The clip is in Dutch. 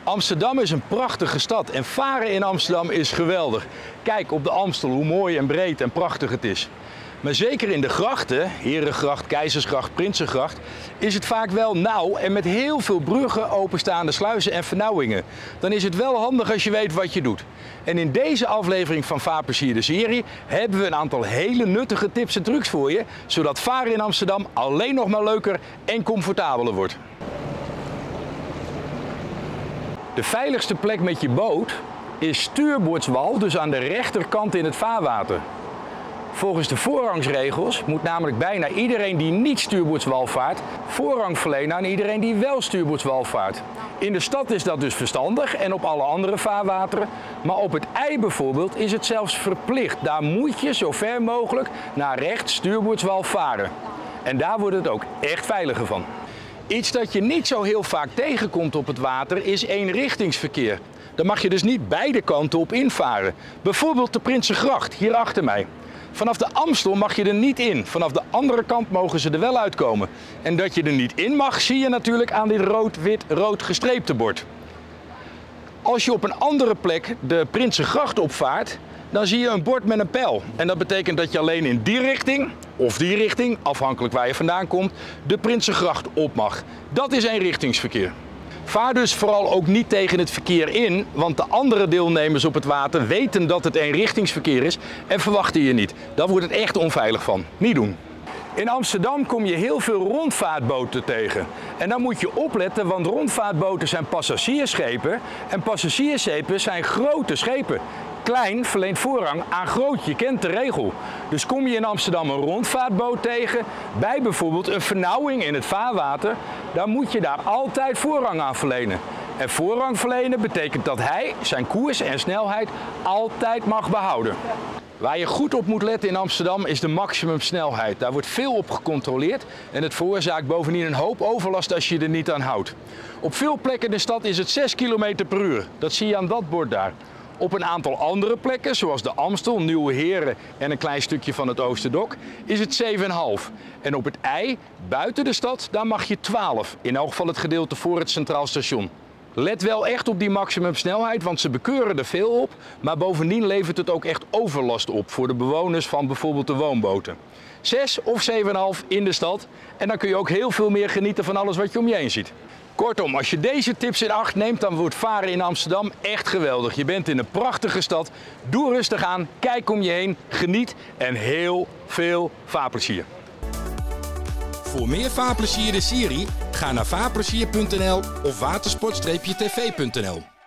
Amsterdam is een prachtige stad en varen in Amsterdam is geweldig. Kijk op de Amstel hoe mooi en breed en prachtig het is. Maar zeker in de grachten, Herengracht, Keizersgracht, Prinsengracht, is het vaak wel nauw en met heel veel bruggen, openstaande sluizen en vernauwingen. Dan is het wel handig als je weet wat je doet. En in deze aflevering van Vaarplezier de serie hebben we een aantal hele nuttige tips en trucs voor je, zodat varen in Amsterdam alleen nog maar leuker en comfortabeler wordt. De veiligste plek met je boot is stuurboordswal, dus aan de rechterkant in het vaarwater. Volgens de voorrangsregels moet namelijk bijna iedereen die niet stuurboordswal vaart voorrang verlenen aan iedereen die wel stuurboordswal vaart. In de stad is dat dus verstandig en op alle andere vaarwateren, maar op het IJ bijvoorbeeld is het zelfs verplicht. Daar moet je zo ver mogelijk naar rechts stuurboordswal varen. En daar wordt het ook echt veiliger van. Iets dat je niet zo heel vaak tegenkomt op het water is eenrichtingsverkeer. Daar mag je dus niet beide kanten op invaren. Bijvoorbeeld de Prinsengracht, hier achter mij. Vanaf de Amstel mag je er niet in. Vanaf de andere kant mogen ze er wel uitkomen. En dat je er niet in mag, zie je natuurlijk aan dit rood-wit-rood gestreepte bord. Als je op een andere plek de Prinsengracht opvaart, dan zie je een bord met een pijl. En dat betekent dat je alleen in die richting, of die richting, afhankelijk waar je vandaan komt, de Prinsengracht op mag. Dat is eenrichtingsverkeer. Vaar dus vooral ook niet tegen het verkeer in, want de andere deelnemers op het water weten dat het eenrichtingsverkeer is en verwachten je niet. Daar wordt het echt onveilig van. Niet doen. In Amsterdam kom je heel veel rondvaartboten tegen. En dan moet je opletten, want rondvaartboten zijn passagiersschepen en passagiersschepen zijn grote schepen. Klein verleent voorrang aan groot, je kent de regel. Dus kom je in Amsterdam een rondvaartboot tegen, bij bijvoorbeeld een vernauwing in het vaarwater, dan moet je daar altijd voorrang aan verlenen. En voorrang verlenen betekent dat hij zijn koers en snelheid altijd mag behouden. Waar je goed op moet letten in Amsterdam is de maximumsnelheid. Daar wordt veel op gecontroleerd en het veroorzaakt bovendien een hoop overlast als je er niet aan houdt. Op veel plekken in de stad is het 6 km per uur. Dat zie je aan dat bord daar. Op een aantal andere plekken, zoals de Amstel, Nieuwe Heren en een klein stukje van het Oosterdok, is het 7,5. En op het IJ, buiten de stad, daar mag je 12. In elk geval het gedeelte voor het Centraal Station. Let wel echt op die maximumsnelheid, want ze bekeuren er veel op. Maar bovendien levert het ook echt overlast op voor de bewoners van bijvoorbeeld de woonboten. 6 of 7,5 in de stad en dan kun je ook heel veel meer genieten van alles wat je om je heen ziet. Kortom, als je deze tips in acht neemt, dan wordt varen in Amsterdam echt geweldig. Je bent in een prachtige stad. Doe rustig aan, kijk om je heen, geniet en heel veel vaarplezier. Voor meer Vaarplezier de serie, ga naar vaarplezier.nl of watersport-tv.nl.